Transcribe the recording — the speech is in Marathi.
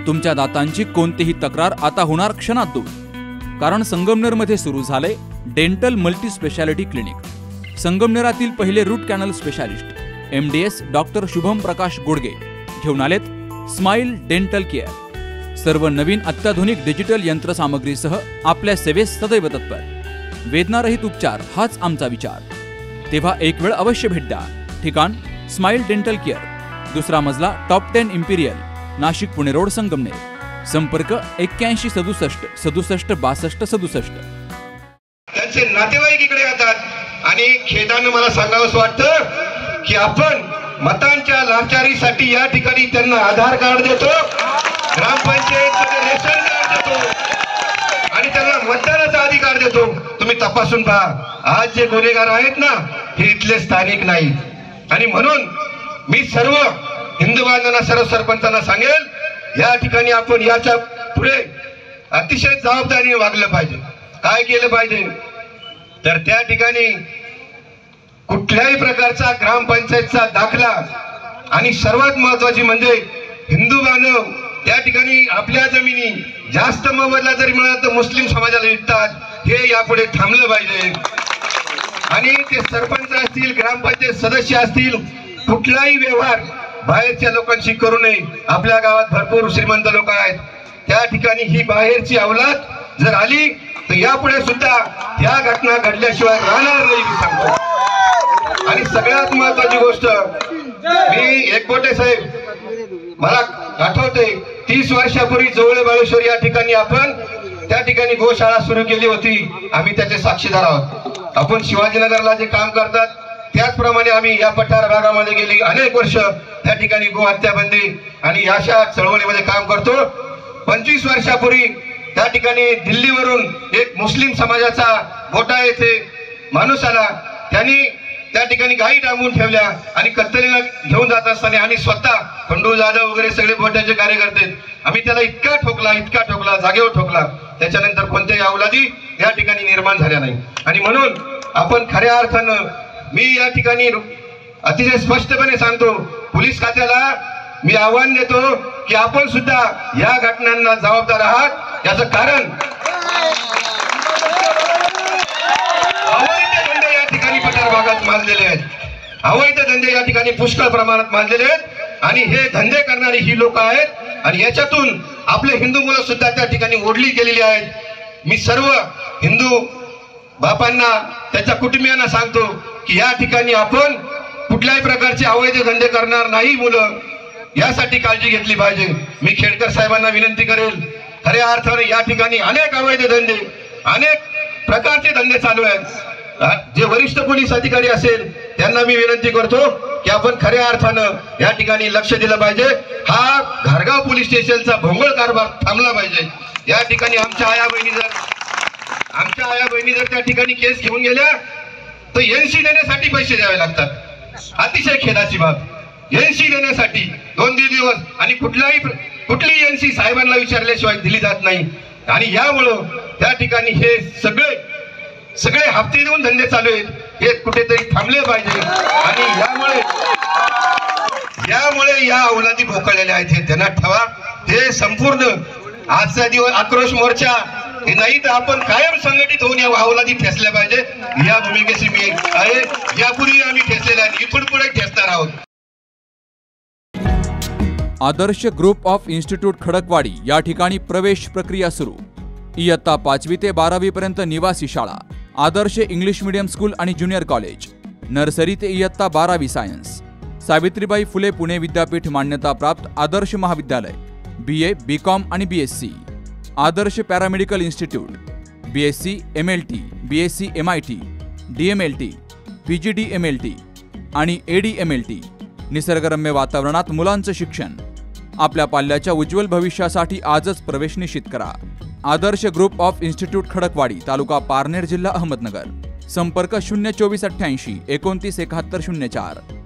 तुमच्या दातांची कोणतीही तक्रार आता होणार क्षणात दूर, कारण संगमनेरमध्ये सुरू झाले डेंटल मल्टी स्पेशालिटी क्लिनिक। संगमनेरातील पहिले root canal specialist MDS doctor Shubham Prakash Godge घेऊन आलेत स्माइल डेंटल केअर। सर्व नवीन अत्याधुनिक डिजिटल यंत्रसामग्रीसह आपल्या सेवेस सदैव तत्पर। वेदनारहित उपचार हाच आमचा विचार, तेव्हा एक वेळ अवश्य भेट द्या। ठिकाण स्माइल डेंटल केअर, दुसरा मजला, top 10 imperial, Nashik Pune road, Sangamner. संपर्क 81 67 67 62 67। त्यांचे नातेवाईक इकडे येतात आणि खेदानं मला सांगावंसं वाटतं की आपण मतांच्या लाचारीसाठी या ठिकाणी त्यांना आधार कार्ड देतो, ग्रामपंचायतमध्ये रेशन कार्ड देतो आणि त्यांना मतदानाचा अधिकार देतो। तुम्ही तपासून पहा, आज जे गुन्हेगार आहेत ना हे इथले स्थानिक नाहीत। आणि म्हणून मी सर्व हिंदू बांधवांना, सर्व सरपंचांना सांगेल, या ठिकाणी आपण याच्या पुढे अतिशय जबाबदारीने वागलं पाहिजे। काय केलं पाहिजे तर त्या ठिकाणी कुठल्याही प्रकारचा ग्रामपंचायतचा दाखला आणि सर्वात महत्वाची म्हणजे हिंदू बांधव त्या ठिकाणी आपल्या जमिनी जास्त मोबदला जरी मिळाला तर मुस्लिम समाजाला विकतात, हे यापुढे थांबलं पाहिजे। आणि ते सरपंच असतील, ग्रामपंचायत सदस्य असतील, कुठलाही व्यवहार बाहेरच्या लोकांशी करू नये। आपल्या गावात भरपूर श्रीमंत लोक आहेत, त्या ठिकाणी ही बाहेरची अवलाद जर आली तर यापुढे सुद्धा या घटना घडल्याशिवाय राहणार नाही, मी सांगतो। आणि सगळ्यात महत्वाची गोष्ट, मी एकबोटे साहेब, मला आठवते 30 वर्षापूर्वी जवळ बाळेश्वर या ठिकाणी आपण त्या ठिकाणी गोशाळा सुरू केली होती, आम्ही त्याचे साक्षीदार आहोत। आपण शिवाजीनगरला जे काम करतात त्याचप्रमाणे आम्ही या पठार भागामध्ये गेली अनेक वर्ष त्या ठिकाणी गो हत्या बंदी आणि अशा चळवळीमध्ये काम करतो। 25 वर्षापूर्वी त्या ठिकाणी दिल्लीवरून एक मुस्लिम समाजाचा गोटा येथे माणूस आला, त्यांनी त्या ठिकाणी गायी डांबून ठेवल्या आणि कत्तलीला घेऊन जात असताना आणि स्वतः खंडू जाधव वगैरे सगळे गोट्याचे कार्यकर्ते, आम्ही त्याला इतका ठोकला, जागेवर ठोकला, त्याच्यानंतर कोणत्याही अवलादी या ठिकाणी निर्माण झाल्या नाही। आणि म्हणून आपण खऱ्या अर्थानं मी या ठिकाणी अतिशय स्पष्टपणे सांगतो, पोलीस खात्याला मी आव्हान देतो की आपण सुद्धा या घटनांना जबाबदार आहात। याचं कारण अवैध धंदे या ठिकाणी पठार भागात माजलेले आहेत, अवैध धंदे या ठिकाणी पुष्कळ प्रमाणात माजलेले आहेत आणि हे धंदे करणारी ही लोक आहेत आणि याच्यातून आपले हिंदू मुलं सुद्धा त्या ठिकाणी ओढली गेलेली आहेत। मी सर्व हिंदू बापांना, त्याच्या कुटुंबियांना सांगतो की या ठिकाणी आपण कुठल्याही प्रकारचे अवैध धंदे करणार नाही मुलं, यासाठी काळजी घेतली पाहिजे। मी खेडकर साहेबांना विनंती करेल, खऱ्या अर्थाने या ठिकाणी अनेक अवैध धंदे, अनेक प्रकारचे धंदे चालू आहेत। जे वरिष्ठ पोलीस अधिकारी असेल त्यांना मी विनंती करतो की आपण खऱ्या अर्थानं या ठिकाणी लक्ष दिलं पाहिजे। हा घारगाव पोलीस स्टेशनचा भोंगळ कारभार थांबला पाहिजे। या ठिकाणी आमच्या आया बहिणी जर त्या ठिकाणी केस घेऊन गेल्या तर NC देण्यासाठी पैसे द्यावे लागतात। अतिशय खेदाची बाब, NC देण्यासाठी 2-3 दिवस आणि कुठली NC साहेबांना विचारल्याशिवाय दिली जात नाही। आणि यामुळं त्या ठिकाणी हे सगळे हप्ते देऊन धंदे चालू आहेत, हे कुठेतरी थांबले पाहिजे। आणि यामुळे या अवलादी भोकळलेल्या आहेत, हे ध्यानात ठेवा। हे संपूर्ण आजचा दिवस आक्रोश मोर्चा हे नाही तर आपण कायम संघटित होऊन या अवलादी ठेचल्या पाहिजे। या भूमिकेशी मी आहे, यापूर्वी आम्ही ठेचलेल्या आहे, इथून पुढे ठेचणार आहोत। Adarsh group of institute Khadakwadi या ठिकाणी प्रवेश प्रक्रिया सुरू। इयत्ता 5वी ते 12वी पर्यंत निवासी शाळा, आदर्श इंग्लिश मीडियम स्कूल आणि ज्युनियर कॉलेज, नर्सरी ते इयत्ता 12वी सायन्स, सावित्रीबाई फुले पुणे विद्यापीठ मान्यता प्राप्त आदर्श महाविद्यालय, BA, BCom आणि BSc, Adarsh paramedical institute, BSc MLT, BSc MIT, DMLT, PGDMLT आणि ADMLT। निसर्गरम्य वातावरणात मुलांचं शिक्षण, आपल्या पाल्याच्या उज्ज्वल भविष्यासाठी आजच प्रवेश निश्चित करा। Adarsh group of institute Khadakwadi, तालुका पारनेर, जिल्हा अहमदनगर। संपर्क 02488 29 71 04।